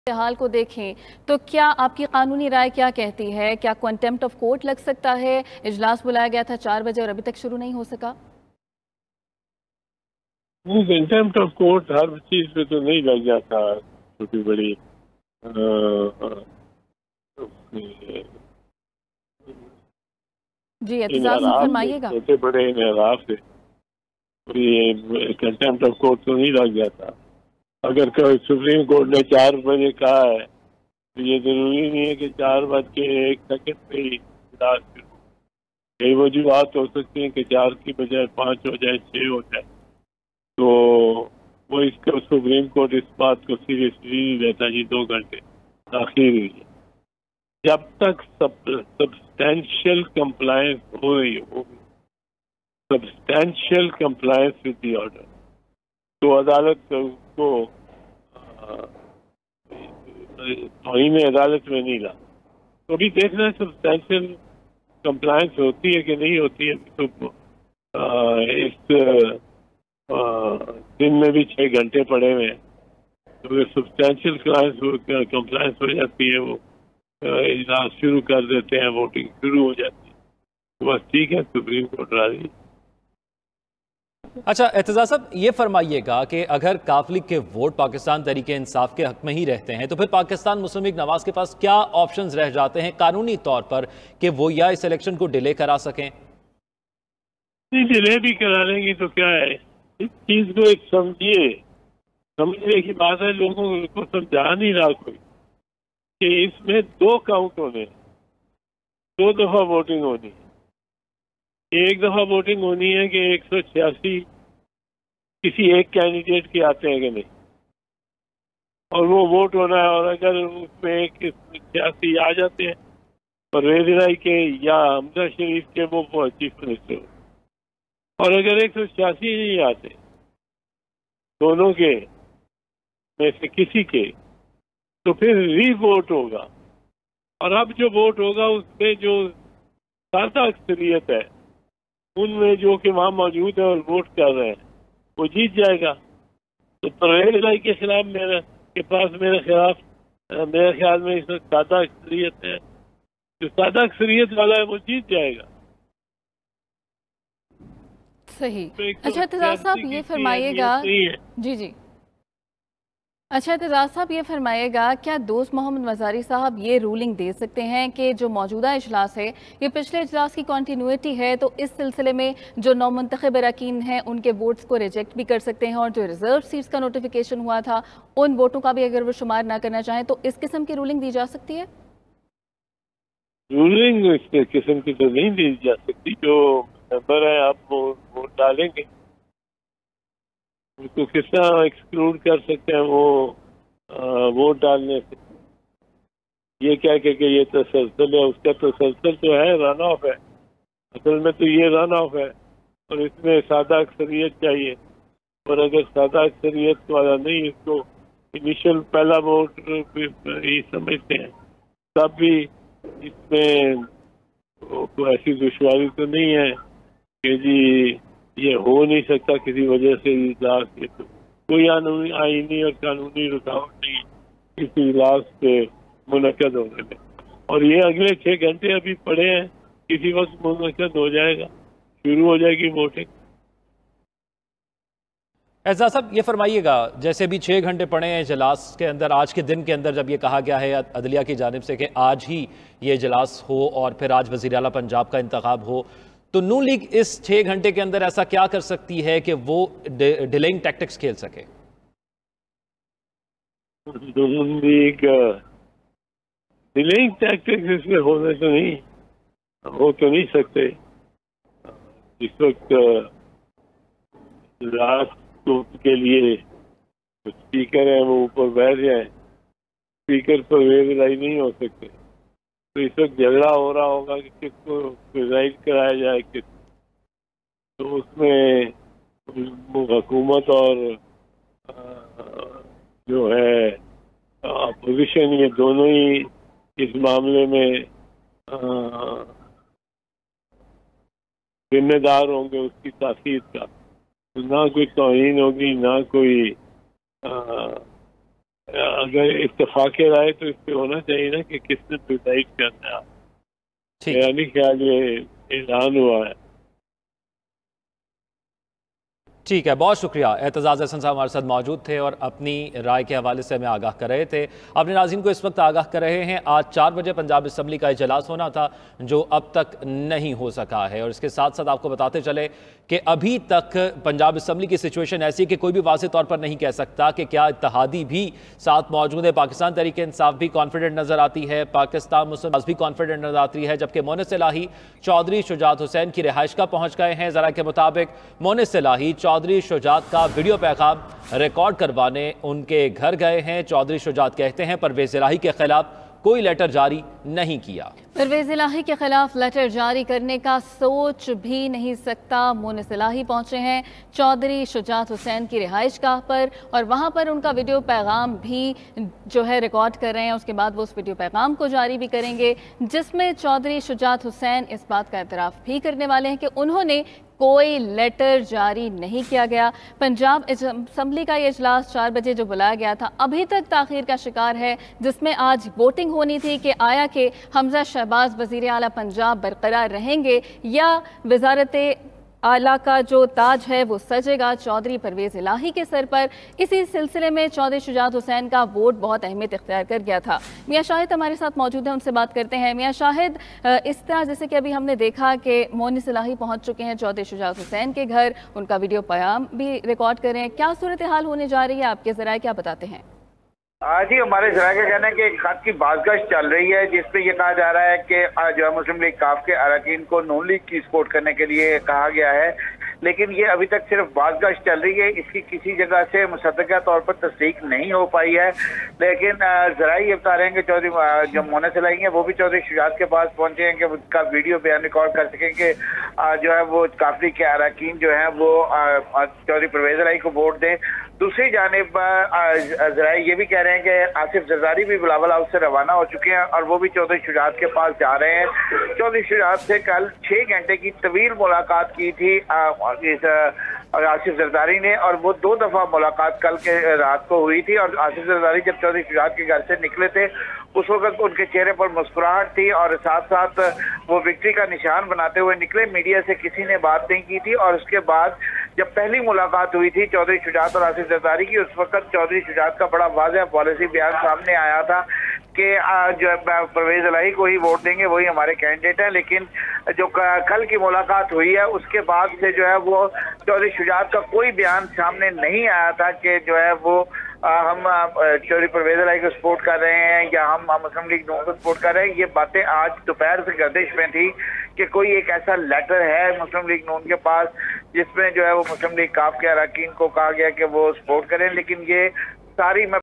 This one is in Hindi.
हाल को देखें तो क्या आपकी कानूनी राय क्या कहती है? क्या कंटेम्प्ट ऑफ कोर्ट लग सकता है? इजलास बुलाया गया था 4 बजे और अभी तक शुरू नहीं हो सका। कंटेम्प्ट ऑफ कोर्ट हर चीज पे तो नहीं लग जाता। छोटी बड़ी जी, इन एहतजाज में आराम से, फरमाइएगा। छोटे बड़े इन आराम से ये कंटेम्प्ट ऑफ कोर्ट तो नहीं लग जाता। अगर कोई सुप्रीम कोर्ट ने 4 बजे कहा है तो ये जरूरी नहीं है कि 4 बज के 1 सेकंड पे ही इजलास शुरू। कई वजूहत हो सकती हैं कि 4 की बजाय 5 हो जाए, 6 हो जाए। तो वो इसको सुप्रीम कोर्ट इस बात को सीरियसली नहीं लेता जी 2 घंटे ताखिर हुई है। जब तक सब्सटैंशियल कंप्लायंस हो रही हो, substantial compliance with the order, तो अदालत को तौहीन अदालत में नहीं ला। तो अभी देखना है सब्सटैंशियल कंप्लायंस होती है कि नहीं होती है। तो इस दिन में भी 6 घंटे पड़े हुए हैं, तो अगर सब्सटैंशियल कंप्लायंस हो जाती है, वो इजलास शुरू कर देते हैं, वोटिंग शुरू हो जाती है, तो बस ठीक है, सुप्रीम कोर्ट राजी। अच्छा एतजाज साहब, ये फरमाइएगा कि अगर काफ लीग के वोट पाकिस्तान तरीके इंसाफ के हक में ही रहते हैं तो फिर पाकिस्तान मुस्लिम लीग नवाज के पास क्या ऑप्शंस रह जाते हैं कानूनी तौर पर कि वो या इस इलेक्शन को डिले करा सकें? नहीं, डिले भी करा लेंगी तो क्या है, इस चीज को एक समझने की बात है। लोगों को समझा नहीं रहा कोई कि इसमें 2 काउंट होने, 2 दफा वोटिंग होनी है। एक दफा वोटिंग होनी है कि 186 किसी एक कैंडिडेट के आते हैं कि नहीं, और वो वोट होना है। और अगर उसमें 186 आ जाते हैं, परवेज इलाही के या हमजा शरीफ के, वो चीफ मिनिस्टर हो। और अगर 186 नहीं आते दोनों के में से किसी के, तो फिर री वोट होगा। और अब जो वोट होगा उसमें जो सादा अक्सरियत है, उनमें जो कि वहां मौजूद है और वोट कर रहे हैं, वो जीत जाएगा। तो परवेज इलाही के खिलाफ मेरे ख्याल में इस वक्त सादा अक्सरियत है। जो सादा अक्सरियत वाला है वो जीत जाएगा। सही। तो अच्छा एतजाज साहब ये फरमाइएगा। जी जी। अच्छा एतजाज साहब ये फरमाइएगा, क्या दोस्त मोहम्मद मज़ारी साहब ये रूलिंग दे सकते हैं कि जो मौजूदा इजलास है ये पिछले इजलास की कॉन्टीन्यूटी है, तो इस सिलसिले में जो नौमुंतखब अरकान हैं उनके वोट्स को रिजेक्ट भी कर सकते हैं, और जो रिजर्व सीट्स का नोटिफिकेशन हुआ था उन वोटों का भी अगर वो शुमार ना करना चाहें तो इस किस्म की रूलिंग दी जा सकती है? रूलिंग इस किस्म की तो नहीं दी जा सकती। जो मेंबर है आप वो वोट डालेंगे, उसको किस तरह एक्सक्लूड कर सकते हैं वो वोट डालने से? ये क्या कि ये तसलसल है, उसका तसलसल तो है, रन ऑफ है। असल में तो ये रन ऑफ है और इसमें सादा अक्सरियत चाहिए। और अगर सादा अक्सरियत वाला नहीं, इसको इनिशियल पहला वोट ही समझते हैं, तब भी इसमें कोई ऐसी दुश्वारी तो नहीं है कि जी ये हो नहीं सकता किसी वजह से इजलास के। तो कोई आईनी और कानूनी रुकावट नहीं इस इजलास के मुनक्कद होने में। और ये अगले 6 घंटे अभी पड़े हैं, किसी वक्त मुनक्कद हो जाएगा, शुरू हो जाएगी वोटिंग। एतजाज साहब ये फरमाइएगा, जैसे भी 6 घंटे पड़े हैं इजलास के अंदर, आज के दिन के अंदर जब ये कहा गया है अदलिया की जानिब से कि आज ही ये इजलास हो और फिर आज वज़ीर आला पंजाब का इंतखाब हो, तो नून लीग इस 6 घंटे के अंदर ऐसा क्या कर सकती है कि वो डिलेइंग टैक्टिक्स खेल सके? नून लीग डिलेइंग टैक्टिक्स इसमें हो तो नहीं सकते। इस वक्त रात के लिए स्पीकर है वो ऊपर बैठ जाए, स्पीकर पर वेरीफाई नहीं हो सकते। तो इस वक्त झगड़ा हो रहा होगा कि किसको प्रिजाइड कराया जाए, किस, तो उसमें हुकूमत और जो है अपोजिशन, ये दोनों ही इस मामले में जिम्मेदार होंगे उसकी तासीर का। तो ना कोई तौहीन होगी, ना कोई अगर इत्तेफाक राय तो इस पे होना चाहिए ना कि किसने डिसाइड करना है। मेरा नहीं ख्याल ये ऐलान हुआ है। ठीक है, बहुत शुक्रिया। एतजाज़ हसन साहब हमारे साथ मौजूद थे और अपनी राय के हवाले से हमें आगाह कर रहे थे। अपने नाज़रीन को इस वक्त आगाह कर रहे हैं, आज 4 बजे पंजाब असम्बली का इजलास होना था जो अब तक नहीं हो सका है। और इसके साथ साथ आपको बताते चले कि अभी तक पंजाब असम्बली की सिचुएशन ऐसी है कि कोई भी वाज़ेह तौर पर नहीं कह सकता कि क्या इत्तेहादी भी साथ मौजूद है। पाकिस्तान तहरीक इंसाफ भी कॉन्फिडेंट नज़र आती है, पाकिस्तान मुस्लिम लीग भी कॉन्फिडेंट नजर आती है, जबकि मोनिस इलाही चौधरी शुजात हुसैन की रिहाइश का पहुँच गए हैं। ज़रा के मुताबिक मोनिस इलाही चौधरी शुजात का वीडियो पैगाम रिकॉर्ड करवाने उनके घर गए हैं। चौधरी शुजात कहते हैं परवेज इलाही के खिलाफ कोई लेटर जारी नहीं किया। परवेज इलाही के खिलाफ लेटर जारी करने का सोच भी नहीं सकता। मोनिस इलाही पहुंचे हैं चौधरी शुजात हुसैन की रिहाइश गाह पर और वहां पर उनका वीडियो पैगाम भी जो है रिकॉर्ड कर रहे हैं। उसके बाद वो उस वीडियो पैगाम को जारी भी करेंगे जिसमें चौधरी शुजात हुसैन इस बात का एतराफ़ भी करने वाले हैं कि उन्होंने कोई लेटर जारी नहीं किया गया। पंजाब असम्बली का ये इजलास 4 बजे जो बुलाया गया था अभी तक ताख़ीर का शिकार है, जिसमें आज वोटिंग होनी थी कि आया कि हमजा शहबाज वज़ीर आला पंजाब बरकरार रहेंगे या वज़ारत आला का जो ताज है वो सजेगा चौधरी परवेज इलाही के सर पर। इसी सिलसिले में चौधरी शुजात हुसैन का वोट बहुत अहमियत इख्तियार कर गया था। मियाँ शाहिद हमारे साथ मौजूद हैं, उनसे बात करते हैं। मियाँ शाहिद, इस तरह जैसे कि अभी हमने देखा कि मोनिस इलाही पहुंच चुके हैं चौधरी शुजात हुसैन के घर, उनका वीडियो पैगाम भी रिकॉर्ड कर रहे हैं, क्या सूरत हाल होने जा रही है, आपके ज़राए क्या बताते हैं? जी, हमारे जरा का कहना है कि एक खत की बाज़गश्त चल रही है जिसपे ये कहा जा रहा है कि जो है मुस्लिम लीग काफ के अरकान को नून लीग की सपोर्ट करने के लिए कहा गया है, लेकिन ये अभी तक सिर्फ बाज़गश्त चल रही है। इसकी किसी जगह से मुसद्दक़ा तौर पर तस्दीक नहीं हो पाई है। लेकिन जरा ये बता रहे हैं कि चौधरी जो मोनिस इलाही हैं वो भी चौधरी शुजात के पास पहुंचे हैं कि उसका वीडियो बयान रिकॉर्ड कर सकें कि जो है वो काफ लीग के अरकान जो है वो चौधरी परवेज इलाही को वोट दें। दूसरी जानिब जरा ये भी कह रहे हैं कि आसिफ जरदारी भी बिलावल हाउस से रवाना हो चुके हैं और वो भी चौधरी शुजात के पास जा रहे हैं। चौधरी शुजात से कल 6 घंटे की तवील मुलाकात की थी आसिफ जरदारी ने और वो 2 दफा मुलाकात कल के रात को हुई थी। और आसिफ जरदारी जब चौधरी शुजात के घर से निकले थे उस वक्त उनके चेहरे पर मुस्कुराहट थी और साथ साथ वो विक्ट्री का निशान बनाते हुए निकले। मीडिया से किसी ने बात नहीं की थी। और उसके बाद जब पहली मुलाकात हुई थी चौधरी शुजात और आसिफ जरदारी की, उस वक्त चौधरी शुजात का बड़ा वाज़ेह पॉलिसी बयान सामने आया था कि जो परवेज इलाही को ही वोट देंगे, वही हमारे कैंडिडेट हैं। लेकिन जो कल की मुलाकात हुई है उसके बाद से जो है वो चौधरी शुजात का कोई बयान सामने नहीं आया था कि जो है वो हम चौधरी परवेज इलाही को सपोर्ट कर रहे हैं या हम मुस्लिम लीग नून को सपोर्ट कर रहे हैं। ये बातें आज दोपहर से गर्दिश में थी कि कोई एक ऐसा लेटर है मुस्लिम लीग नून के पास जिसमें जो है वो मुस्लिम लीग काफ के अरकान को कहा गया कि वो सपोर्ट करें। लेकिन ये सारी